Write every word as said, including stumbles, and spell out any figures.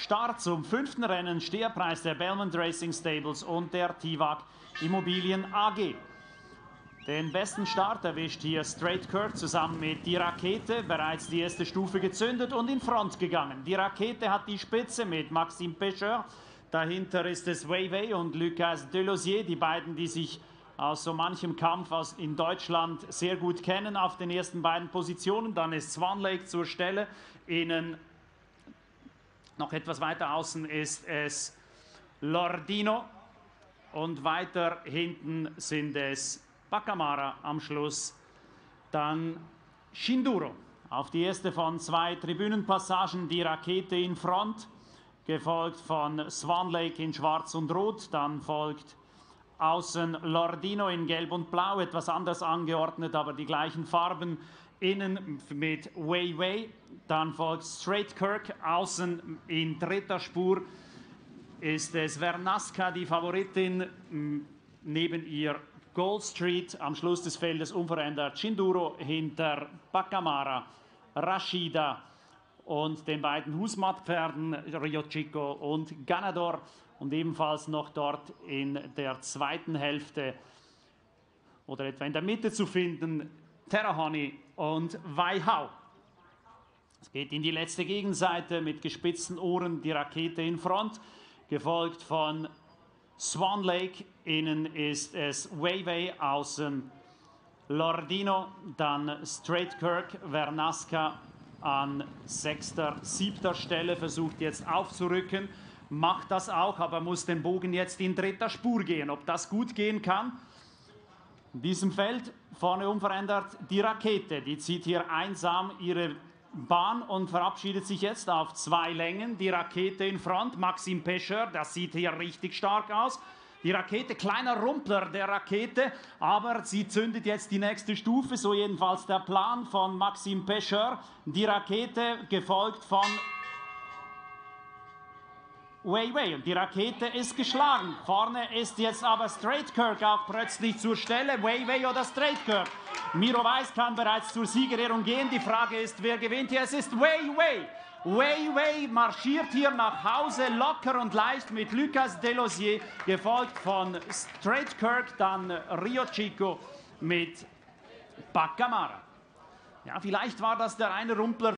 Start zum fünften Rennen, Steherpreis der Belmont Racing Stables und der Tivak Immobilien A G. Den besten Start erwischt hier Straight Kirk zusammen mit Die Rakete, bereits die erste Stufe gezündet und in Front gegangen. Die Rakete hat die Spitze mit Maxime Pecheur, dahinter ist es Wei Wei und Lucas Delosier, die beiden, die sich aus so manchem Kampf aus in Deutschland sehr gut kennen auf den ersten beiden Positionen. Dann ist Swan Lake zur Stelle, innen noch etwas weiter außen ist es Lordino und weiter hinten sind es Bacamara am Schluss, dann Shinduro. Auf die erste von zwei Tribünenpassagen Die Rakete in Front, gefolgt von Swan Lake in Schwarz und Rot, dann folgt außen Lordino in Gelb und Blau, etwas anders angeordnet, aber die gleichen Farben. Innen mit Wei Wei, dann folgt Straight Kirk, außen in dritter Spur ist es Vernasca, die Favoritin, neben ihr Gold Street, am Schluss des Feldes unverändert Shinduro, hinter Bacamara, Rashida und den beiden Husmat-Pferden Rio Chico und Ganador und ebenfalls noch dort in der zweiten Hälfte oder etwa in der Mitte zu finden Terra Honey und Wai Hao. Es geht in die letzte Gegenseite mit gespitzten Ohren, Die Rakete in Front, gefolgt von Swan Lake, innen ist es Wei Wei, außen Lordino, dann Straight Kirk, Vernasca an sechster, siebter Stelle, versucht jetzt aufzurücken, macht das auch, aber muss den Bogen jetzt in dritter Spur gehen. Ob das gut gehen kann? In diesem Feld vorne unverändert Die Rakete, die zieht hier einsam ihre Bahn und verabschiedet sich jetzt auf zwei Längen. Die Rakete in Front, Maxime Pecheur, das sieht hier richtig stark aus. Die Rakete, kleiner Rumpler der Rakete, aber sie zündet jetzt die nächste Stufe, so jedenfalls der Plan von Maxime Pecheur. Die Rakete gefolgt von Wei Wei und die Rakete ist geschlagen. Vorne ist jetzt aber Straight Kirk auch plötzlich zur Stelle. Wei Wei oder Straight Kirk? Miro Weiss kann bereits zur Siegerehrung gehen. Die Frage ist, wer gewinnt hier? Es ist Wei Wei. Wei Wei marschiert hier nach Hause locker und leicht mit Lucas Delosier, gefolgt von Straight Kirk, dann Rio Chico mit Bacamara. Ja, vielleicht war das der eine Rumpler